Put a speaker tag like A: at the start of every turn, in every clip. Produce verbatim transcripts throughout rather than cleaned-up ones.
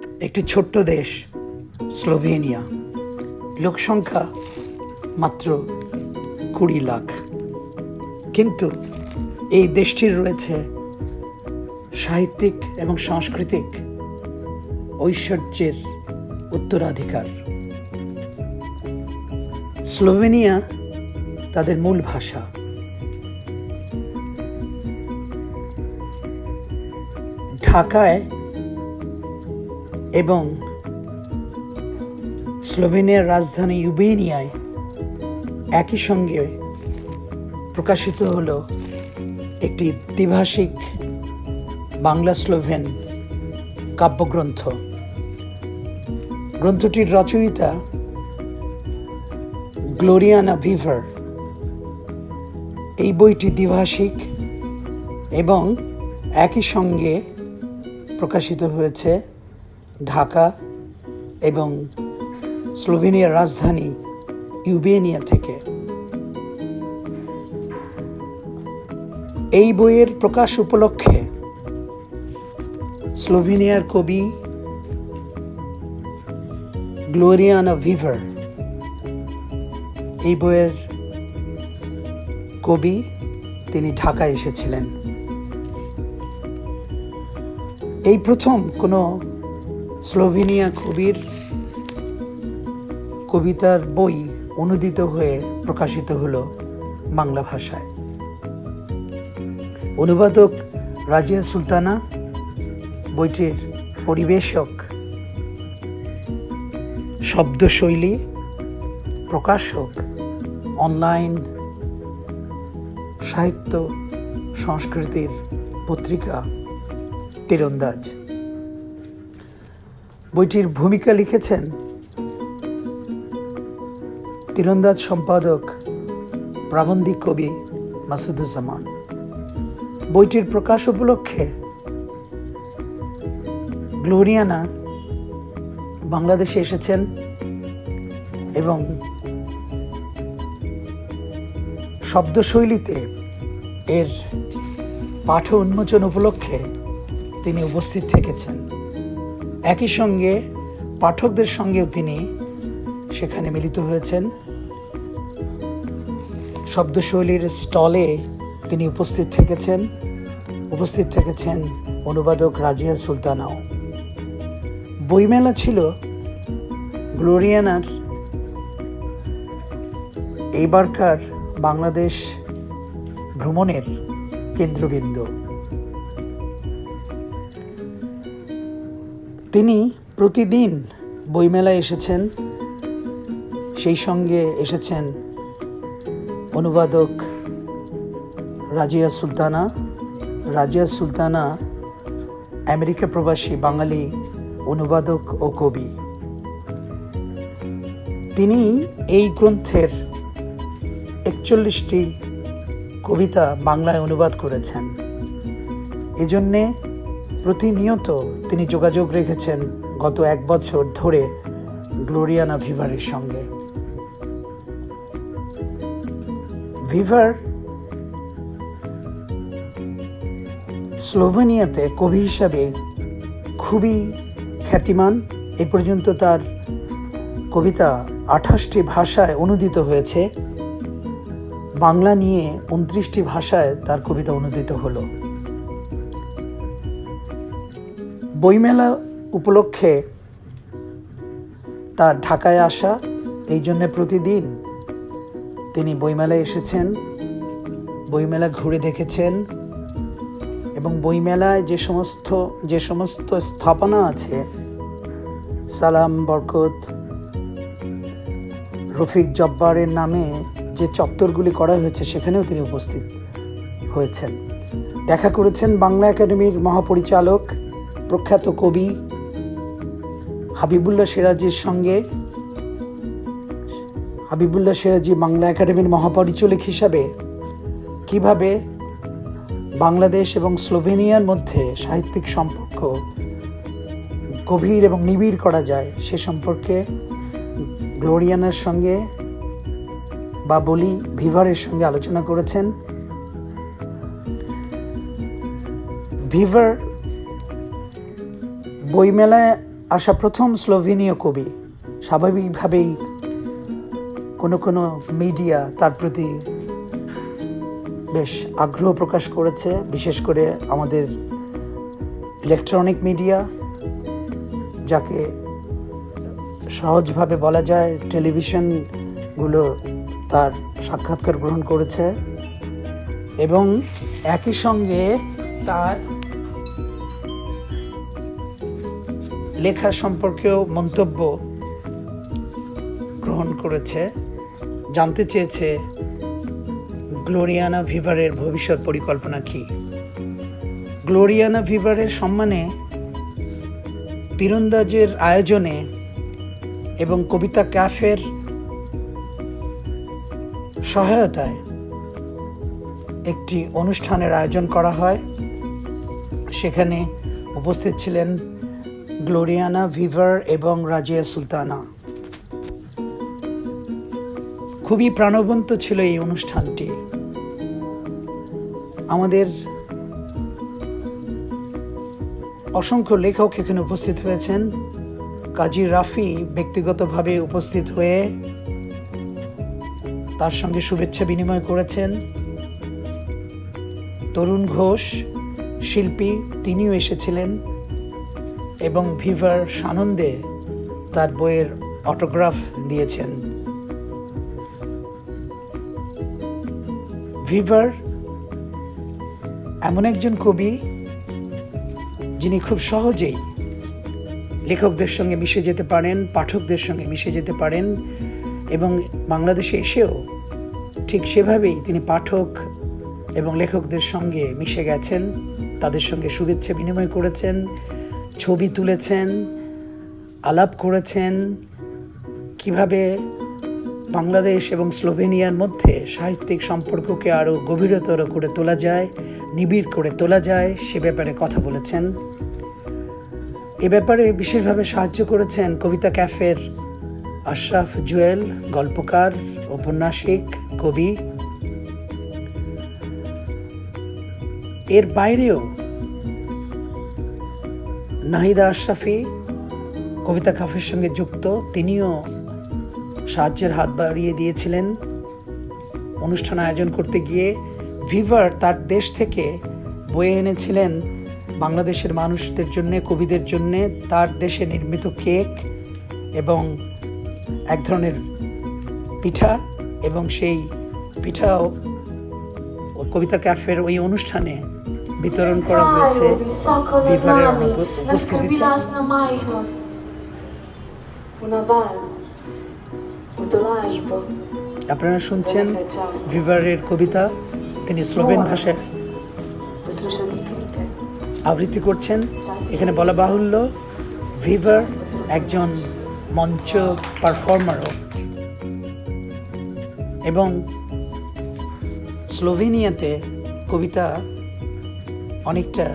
A: একটি ছোট্ট দেশ স্লোভেনিয়া, লোকসংখ্যা মাত্র কুড়ি লাখ, কিন্তু এই দেশটির রয়েছে সাহিত্যিক এবং সাংস্কৃতিক ঐশ্বর্যের উত্তরাধিকার। স্লোভেনিয়া তাদের মূল ভাষা। ঢাকায় এবং স্লোভেনিয়ার রাজধানী ইউবেনিয়ায় একই সঙ্গে প্রকাশিত হলো একটি দ্বিভাষিক বাংলা স্লোভেন কাব্যগ্রন্থ। গ্রন্থটির রচয়িতা গ্লোরিয়ানা ভিভার। এই বইটি দ্বিভাষিক এবং একই সঙ্গে প্রকাশিত হয়েছে ঢাকা এবং স্লোভেনিয়ার রাজধানী ইউবেনিয়া থেকে। এই বইয়ের প্রকাশ উপলক্ষে স্লোভেনিয়ার কবি গ্লোরিয়ানা ভিভার, এই বইয়ের কবি, তিনি ঢাকায় এসেছিলেন। এই প্রথম কোনো স্লোভেনিয়া কবির কবিতার বই অনুদিত হয়ে প্রকাশিত হলো বাংলা ভাষায়। অনুবাদক রাজিয়া সুলতানা, বইটির পরিবেশক, শব্দশৈলী, প্রকাশক অনলাইন সাহিত্য সংস্কৃতির পত্রিকা তীরন্দাজ। বইটির ভূমিকা লিখেছেন তীরন্দাজ সম্পাদক প্রাবন্ধিক কবি মাসুদুজ্জামান। বইটির প্রকাশ উপলক্ষে গ্লোরিয়ানা বাংলাদেশে এসেছেন এবং শব্দশৈলীতে এর পাঠ উন্মোচন উপলক্ষে তিনি উপস্থিত থেকেছেন। একই সঙ্গে পাঠকদের সঙ্গেও তিনি সেখানে মিলিত হয়েছেন। শব্দশৈলীর স্টলে তিনি উপস্থিত থেকেছেন উপস্থিত থেকেছেন অনুবাদক রাজিয়া সুলতানাও। বইমেলা ছিল গ্লোরিয়ানার এইবারকার বাংলাদেশ ভ্রমণের কেন্দ্রবিন্দু। তিনি প্রতিদিন বইমেলায় এসেছেন, সেই সঙ্গে এসেছেন অনুবাদক রাজিয়া সুলতানা। রাজিয়া সুলতানা আমেরিকা প্রবাসী বাঙালি অনুবাদক ও কবি। তিনি এই গ্রন্থের একচল্লিশটি কবিতা বাংলায় অনুবাদ করেছেন। এজন্যে প্রতিনিয়ত তিনি যোগাযোগ রেখেছেন গত এক বছর ধরে গ্লোরিয়ানা ভিভারের সঙ্গে। ভিভার স্লোভেনিয়াতে কবি হিসাবে খুবই খ্যাতিমান। এ পর্যন্ত তার কবিতা আঠাশটি ভাষায় অনুদিত হয়েছে। বাংলা নিয়ে উনত্রিশটি ভাষায় তার কবিতা অনুদিত হলো। বইমেলা উপলক্ষে তার ঢাকায় আসা, এই জন্যে প্রতিদিন তিনি বইমেলায় এসেছেন, বইমেলা ঘুরে দেখেছেন এবং বইমেলায় যে সমস্ত যে সমস্ত স্থাপনা আছে, সালাম, বরকত, রফিক জব্বারের নামে যে চত্বরগুলি করা হয়েছে সেখানেও তিনি উপস্থিত হয়েছেন। দেখা করেছেন বাংলা একাডেমির মহাপরিচালক প্রখ্যাত কবি হাবিবুল্লাহ সিরাজির সঙ্গে। হাবিবুল্লাহ সিরাজি বাংলা একাডেমির মহাপরিচালক হিসাবে কিভাবে বাংলাদেশ এবং স্লোভেনিয়ার মধ্যে সাহিত্যিক সম্পর্ক গভীর এবং নিবিড় করা যায় সে সম্পর্কে গ্লোরিয়ানার সঙ্গে বা বলি ভিভারের সঙ্গে আলোচনা করেছেন। ভিভার বইমেলায় আসা প্রথম স্লোভেনীয় কবি। স্বাভাবিকভাবেই কোনো কোনো মিডিয়া তার প্রতি বেশ আগ্রহ প্রকাশ করেছে, বিশেষ করে আমাদের ইলেকট্রনিক মিডিয়া, যাকে সহজভাবে বলা যায় টেলিভিশনগুলো তার সাক্ষাৎকার গ্রহণ করেছে এবং একই সঙ্গে তার লেখা সম্পর্কেও মন্তব্য গ্রহণ করেছে, জানতে চেয়েছে গ্লোরিয়ানা ভিভারের ভবিষ্যৎ পরিকল্পনা কি। গ্লোরিয়ানা ভিভারের সম্মানে তীরন্দাজের আয়োজনে এবং কবিতা ক্যাফের সহায়তায় একটি অনুষ্ঠানের আয়োজন করা হয়। সেখানে উপস্থিত ছিলেন গ্লোরিয়ানা ভিভার এবং রাজিয়া সুলতানা। খুবই প্রাণবন্ত ছিল এই অনুষ্ঠানটি। আমাদের অসংখ্য লেখক এখানে উপস্থিত হয়েছেন। কাজী রাফি ব্যক্তিগতভাবে উপস্থিত হয়ে তার সঙ্গে শুভেচ্ছা বিনিময় করেছেন। তরুণ ঘোষ শিল্পী, তিনিও এসেছিলেন এবং ভিভার সানন্দে তার বইয়ের অটোগ্রাফ দিয়েছেন। ভিভার এমন একজন কবি যিনি খুব সহজেই লেখকদের সঙ্গে মিশে যেতে পারেন, পাঠকদের সঙ্গে মিশে যেতে পারেন এবং বাংলাদেশে এসেও ঠিক সেভাবেই তিনি পাঠক এবং লেখকদের সঙ্গে মিশে গেছেন, তাদের সঙ্গে শুভেচ্ছা বিনিময় করেছেন, ছবি তুলেছেন, আলাপ করেছেন কিভাবে বাংলাদেশ এবং স্লোভেনিয়ার মধ্যে সাহিত্যিক সম্পর্ককে আরও গভীরতর করে তোলা যায়, নিবিড় করে তোলা যায়, সে ব্যাপারে কথা বলেছেন। এ ব্যাপারে বিশেষভাবে সাহায্য করেছেন কবিতা ক্যাফের আশরাফ জুয়েল, গল্পকার, ঔপন্যাসিক, কবি। এর বাইরেও নাহিদা আশরাফি কবিতা ক্যাফের সঙ্গে যুক্ত, তিনিও সাহায্যের হাত বাড়িয়ে দিয়েছিলেন অনুষ্ঠান আয়োজন করতে গিয়ে। ভিভার তার দেশ থেকে বয়ে এনেছিলেন বাংলাদেশের মানুষদের জন্যে, কবিদের জন্যে তার দেশে নির্মিত কেক এবং এক ধরনের পিঠা, এবং সেই পিঠাও কবিতা ক্যাফের ওই অনুষ্ঠানে বিতরণ করা হয়েছে ভিভারের উপস্থিতিতে। আপনারা শুনছেন ভিভারের কবিতা, তিনি স্লোভেন ভাষায় আবৃত্তি করছেন। এখানে বলা বাহুল্য ভিভার একজন মঞ্চ পারফর্মারও এবং স্লোভেনিয়াতে কবিতা অনেকটা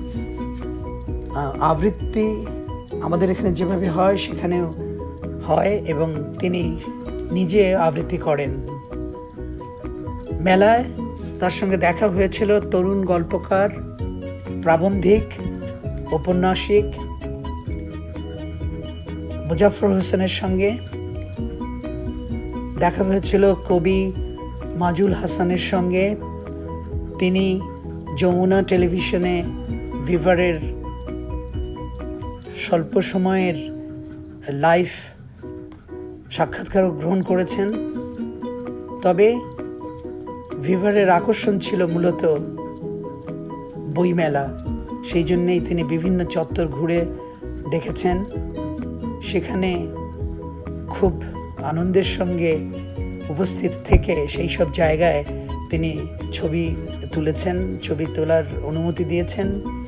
A: আবৃত্তি আমাদের এখানে যেভাবে হয় সেখানেও হয় এবং তিনি নিজে আবৃত্তি করেন। মেলায় তার সঙ্গে দেখা হয়েছিল তরুণ গল্পকার, প্রাবন্ধিক, ঔপন্যাসিক মুজাফর হোসেনের সঙ্গে দেখা হয়েছিল কবি মাজুল হাসানের সঙ্গে। তিনি যমুনা টেলিভিশনে ভিভারের স্বল্প সময়ের লাইভ সাক্ষাৎকার গ্রহণ করেছেন। তবে ভিভারের আকর্ষণ ছিল মূলত বইমেলা, সেই জন্যেই তিনি বিভিন্ন চত্বর ঘুরে দেখেছেন। সেখানে খুব আনন্দের সঙ্গে উপস্থিত থেকে সেই সব জায়গায় তিনি ছবি তুলেছেন, ছবি তোলার অনুমতি দিয়েছেন।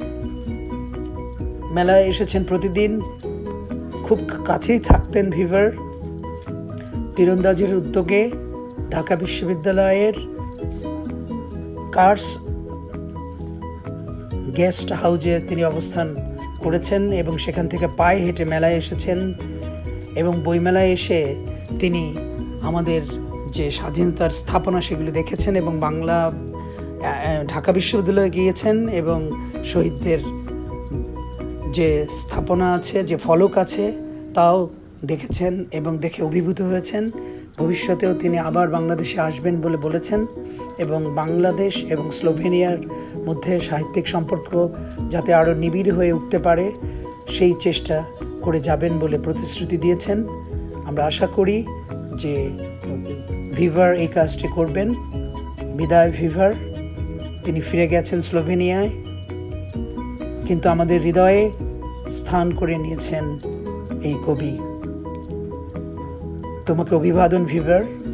A: মেলায় এসেছেন প্রতিদিন, খুব কাছেই থাকতেন ভিভার। তীরন্দাজের উদ্যোগে ঢাকা বিশ্ববিদ্যালয়ের কার্স গেস্ট হাউজে তিনি অবস্থান করেছেন এবং সেখান থেকে পায়ে হেঁটে মেলায় এসেছেন এবং বইমেলায় এসে তিনি আমাদের যে স্বাধীনতার স্থাপনা সেগুলি দেখেছেন এবং বাংলা ঢাকা বিশ্ববিদ্যালয়ে গিয়েছেন এবং শহীদদের যে স্থাপনা আছে, যে ফলক আছে, তাও দেখেছেন এবং দেখে অভিভূত হয়েছেন। ভবিষ্যতেও তিনি আবার বাংলাদেশে আসবেন বলে বলেছেন এবং বাংলাদেশ এবং স্লোভেনিয়ার মধ্যে সাহিত্যিক সম্পর্ক যাতে আরও নিবিড় হয়ে উঠতে পারে সেই চেষ্টা করে যাবেন বলে প্রতিশ্রুতি দিয়েছেন। আমরা আশা করি যে ভিভার এই কাজটি করবেন। বিদায় ভিভার, তিনি ফিরে গেছেন স্লোভেনিয়ায়, কিন্তু আমাদের হৃদয়ে স্থান করে নিয়েছেন এই কবি। তোমাকে অভিবাদন ভিভার।